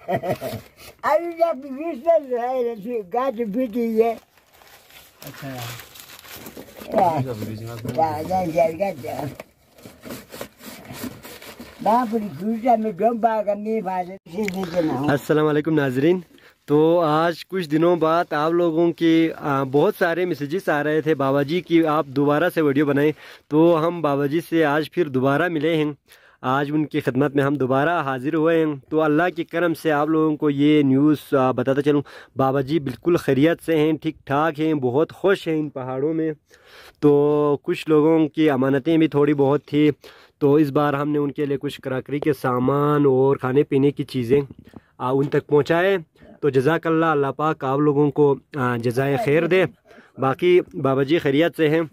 अभी जब बीच गाज बीती है। अच्छा अस्सलाम वालेकुम नाजरीन। तो आज कुछ दिनों बाद आप लोगों की बहुत सारे मैसेजेस आ रहे थे बाबा जी की आप दोबारा से वीडियो बनाएं, तो हम बाबा जी से आज फिर दोबारा मिले हैं। आज उनकी खिदमत में हम दोबारा हाजिर हुए हैं। तो अल्लाह के करम से आप लोगों को ये न्यूज़ बताता चलूँ, बाबा जी बिल्कुल खैरियत से हैं, ठीक ठाक हैं, बहुत खुश हैं इन पहाड़ों में। तो कुछ लोगों की अमानतें भी थोड़ी बहुत थी, तो इस बार हमने उनके लिए कुछ क्रॉकरी के सामान और खाने पीने की चीज़ें उन तक पहुँचाए। तो जज़ाकल्लाह, अल्लाह पाक आप लोगों को जज़ाए खैर दे। बाकी बाबा जी खैरियत से हैं।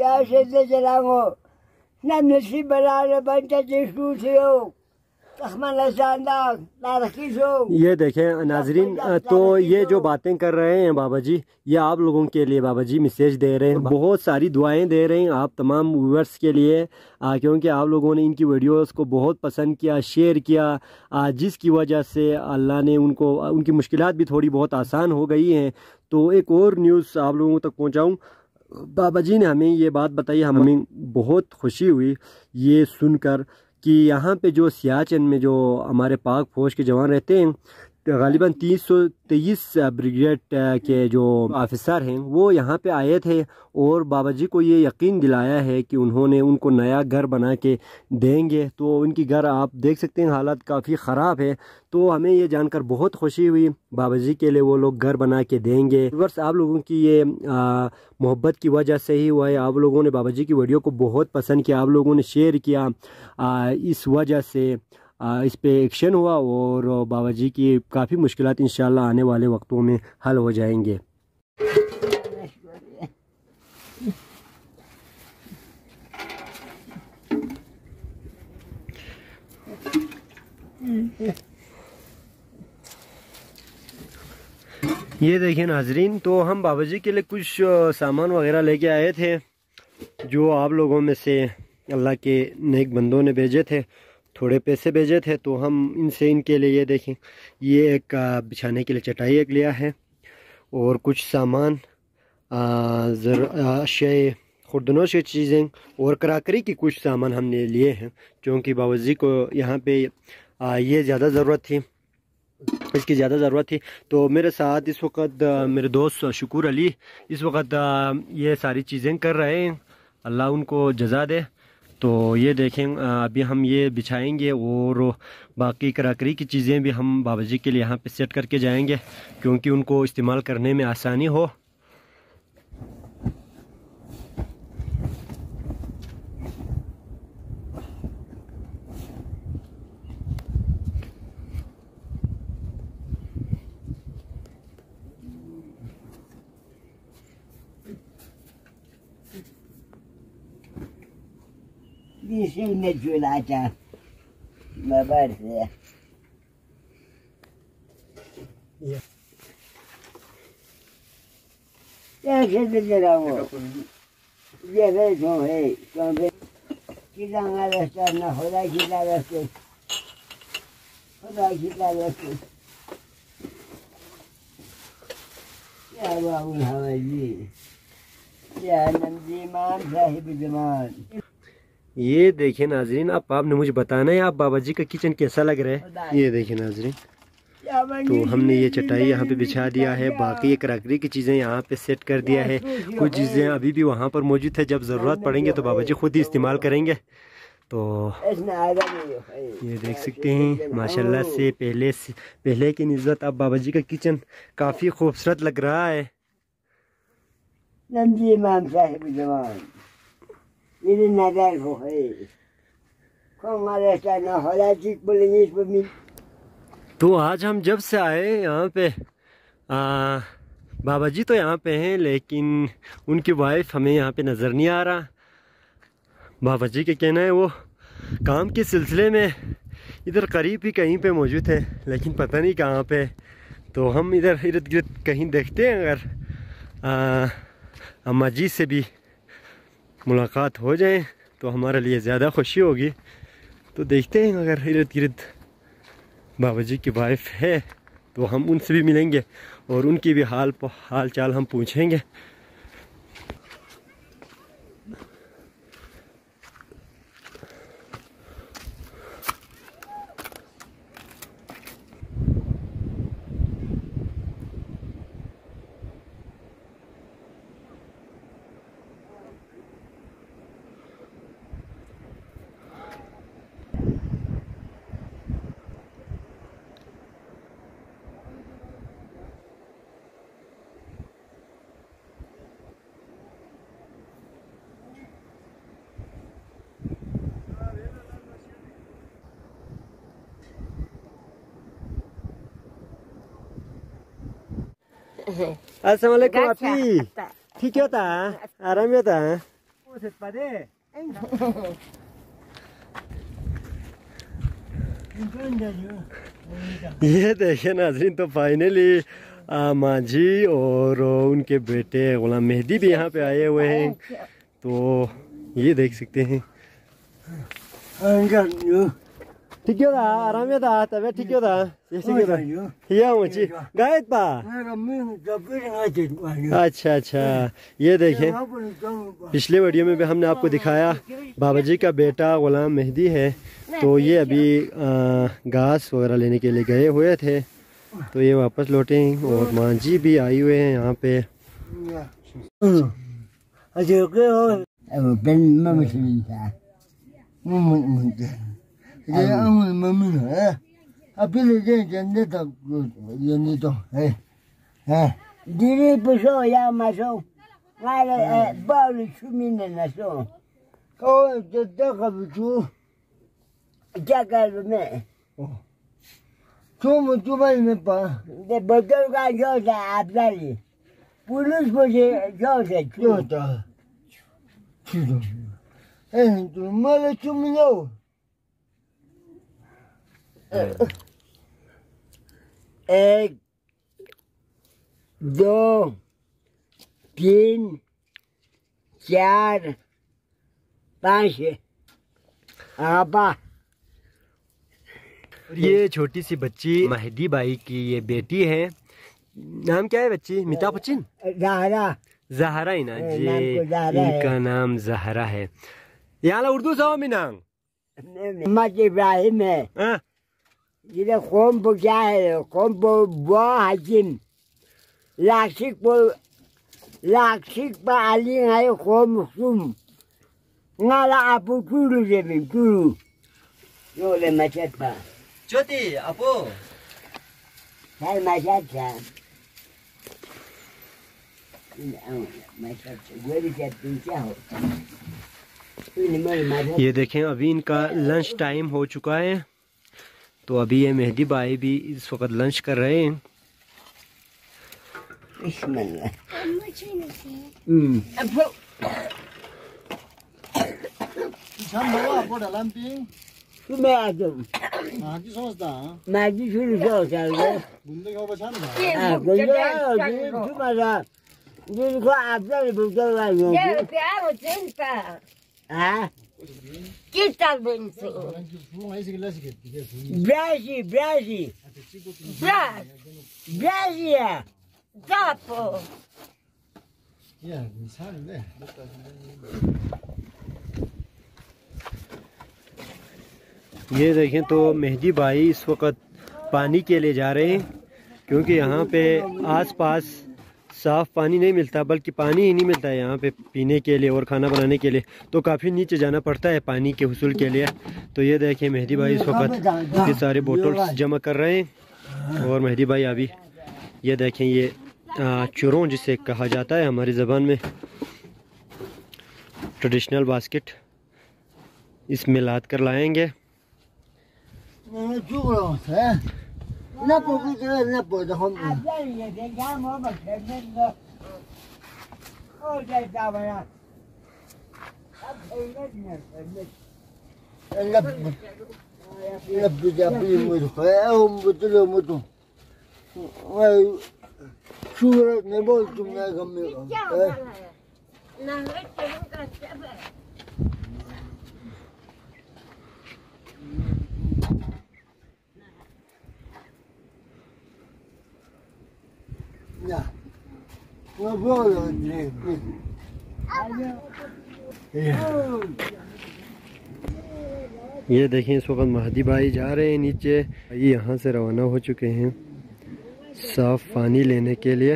ये देखें नाजरीन, तो ये जो बातें कर रहे हैं बाबा जी, ये आप लोगों के लिए बाबा जी मैसेज दे रहे हैं, बहुत सारी दुआएं दे रहे हैं आप तमाम व्यूअर्स के लिए, क्योंकि आप लोगों ने इनकी वीडियोस को बहुत पसंद किया, शेयर किया, जिसकी वजह से अल्लाह ने उनकी मुश्किलात भी थोड़ी बहुत आसान हो गई हैं। तो एक और न्यूज़ आप लोगों तक पहुँचाऊँ, बाबा जी ने हमें ये बात बताई, हमें बहुत खुशी हुई ये सुनकर कि यहाँ पे जो सियाचिन में जो हमारे पाक फौज के जवान रहते हैं, गालिबन 323 ब्रिगेड के जो ऑफिसर हैं वो यहाँ पे आए थे और बाबा जी को ये यकीन दिलाया है कि उन्होंने उनको नया घर बना के देंगे। तो उनकी घर आप देख सकते हैं हालत काफ़ी ख़राब है। तो हमें ये जानकर बहुत खुशी हुई, बाबा जी के लिए वो लोग घर बना के देंगे। बस आप लोगों की ये मोहब्बत की वजह से ही हुआ है, आप लोगों ने बाबा जी की वीडियो को बहुत पसंद किया, आप लोगों ने शेयर किया, इस वजह से इस पे एक्शन हुआ और बाबा जी की काफ़ी मुश्किलात इंशाल्लाह आने वाले वक्तों में हल हो जाएंगे। ये देखिए नाजरीन, तो हम बाबा जी के लिए कुछ सामान वगैरह लेके आए थे जो आप लोगों में से अल्लाह के नेक बंदों ने भेजे थे, थोड़े पैसे भेजे थे। तो हम इनसे इनके लिए ये देखें, ये एक बिछाने के लिए चटाई एक लिया है और कुछ सामान अशय खुर्दनोश की चीज़ें और कराकरी की कुछ सामान हमने लिए हैं, क्योंकि बाबा जी को यहाँ पे ये ज़्यादा ज़रूरत थी, इसकी ज़्यादा ज़रूरत थी। तो मेरे साथ इस वक्त मेरे दोस्त शुक्र अली इस वक्त ये सारी चीज़ें कर रहे हैं, अल्लाह उनको जज़ा दे। तो ये देखें, अभी हम ये बिछाएंगे और बाकी कराकरी की चीज़ें भी हम बाबा जी के लिए यहाँ पे सेट करके जाएंगे, क्योंकि उनको इस्तेमाल करने में आसानी हो। ये देखिए नाजरीन, आपने मुझे बताना है आप बाबा जी का किचन कैसा लग रहा है। ये देखिए नाजरीन, तो हमने ये चटाई यहाँ पे बिछा दिया है, बाकी ये कराकरी की चीज़ें यहाँ पे सेट कर दिया है। कुछ चीज़ें अभी भी वहाँ पर मौजूद है, जब ज़रूरत पड़ेंगे तो बाबा जी खुद ही इस्तेमाल करेंगे। तो ये देख सकते हैं माशाल्लाह से पहले की निस्बत अब बाबा जी का किचन काफ़ी खूबसूरत लग रहा है। तो आज हम जब से आए यहाँ पे बाबा जी तो यहाँ पे हैं, लेकिन उनकी वाइफ हमें यहाँ पे नज़र नहीं आ रहा। बाबा जी के कहना है वो काम के सिलसिले में इधर करीब ही कहीं पे मौजूद है, लेकिन पता नहीं कहाँ पे। तो हम इधर इर्द गिर्द कहीं देखते हैं, अगर अम्मा जी से भी मुलाकात हो जाए तो हमारे लिए ज़्यादा खुशी होगी। तो देखते हैं अगर इर्द गिर्द बाबा जी की वाइफ है, तो हम उनसे भी मिलेंगे और उनकी भी हाल चाल हम पूछेंगे। Assalamualaikum api. ठीक होता आराम होता ये देखिए नाज़रीन, तो फाइनली मांझी और उनके बेटे गुलाम मेहदी भी यहाँ पे आए हुए हैं। तो ये देख सकते हैं। ठीक होता आराम होता तबियत ठीक होता ये मुझे गायब पा। अच्छा अच्छा, ये देखें पिछले वीडियो में भी हमने आपको दिखाया बाबा जी का बेटा गुलाम मेहदी है। तो ये अभी घास वगैरह लेने के लिए गए हुए थे, तो ये वापस लौटे हैं और मांझी भी आई हुए हैं यहाँ पे। एक, दो, तीन, चार, पाँच। ये छोटी सी बच्ची मेहदी बाई की ये बेटी है। नाम क्या है बच्ची? मिता पचिन ज़हरा। ज़हरा ही ना जी, इनका नाम ज़हरा है। यहाँ उर्दू सो मिनांग मोहम्मद इब्राहिम है। जिधर कौम पर क्या है, कौम पर बुआ हाजिम लाशिक पर आली है कौम सुम ngala apu tulu jebi tulu yo le machata चोटी अपो hai machata ये देखें अभी इनका लंच टाइम हो चुका है। तो अभी ये मेहदी बाई भी इस वक्त लंच कर रहे हैं। ये देखें तो मेहदी भाई इस वक्त पानी के लिए जा रहे हैं, क्योंकि यहाँ पे आसपास साफ़ पानी नहीं मिलता, बल्कि पानी ही नहीं मिलता है यहाँ पे पीने के लिए और खाना बनाने के लिए। तो काफ़ी नीचे जाना पड़ता है पानी के हुसूल के लिए। तो ये देखें मेहदी भाई इस वक्त ये सारे बोतल्स जमा कर रहे हैं। और मेहदी भाई अभी ये देखें ये चुरों जिसे कहा जाता है हमारी ज़बान में, ट्रेडिशनल बास्केट, इसमें लाद कर लाएंगे। ना वो बोलो ये देखें इस वक्त महदी भाई जा रहे हैं नीचे। ये यहाँ से रवाना हो चुके हैं साफ पानी लेने के लिए।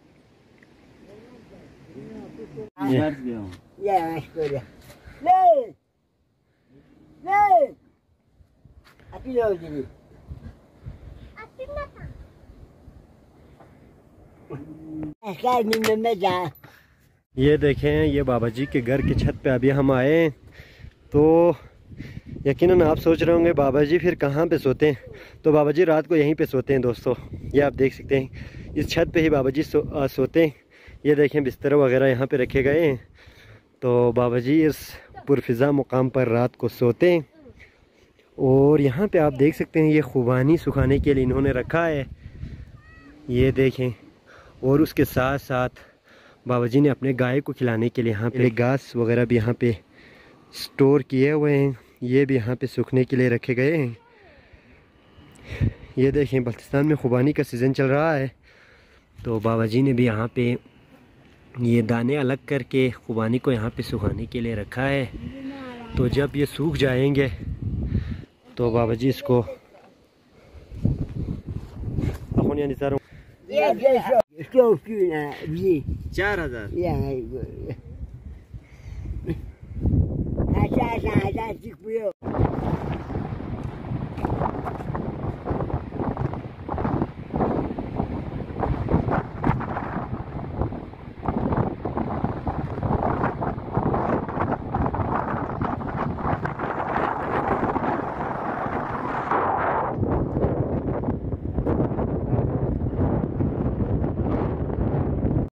ये देखें ये बाबा जी के घर की छत पे अभी हम आए हैं। तो यकीनन आप सोच रहे होंगे बाबा जी फिर कहाँ पे सोते हैं। तो बाबा जी रात को यहीं पे सोते हैं दोस्तों। ये आप देख सकते हैं इस छत पे ही बाबा जी सोते हैं। ये देखें बिस्तर वगैरह यहाँ पे रखे गए हैं। तो बाबा जी इस पुरफिज़ा मुकाम पर रात को सोते हैं। और यहाँ पे आप देख सकते हैं ये खुबानी सुखाने के लिए इन्होंने रखा है, ये देखें। और उसके साथ साथ बाबा जी ने अपने गाय को खिलाने के लिए यहाँ पे घास वगैरह भी यहाँ पे स्टोर किए हुए हैं। ये भी यहाँ पे सूखने के लिए रखे गए हैं। ये देखें बल्तिस्तान में खुबानी का सीज़न चल रहा है। तो बाबा जी ने भी यहाँ पे ये दाने अलग करके खुबानी को यहाँ पे सुखाने के लिए रखा है। तो जब ये सूख जाएंगे तो बाबा जी इसको 4000